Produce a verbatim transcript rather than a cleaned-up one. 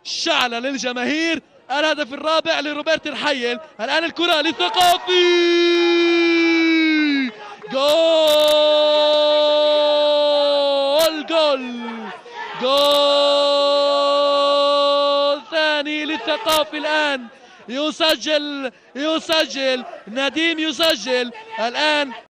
شعلة للجماهير. الهدف الرابع لروبرت الحيل. الآن الكرة للثقافي، جول جول جول ثاني للثقافي. الآن يسجل يسجل نديم يسجل الآن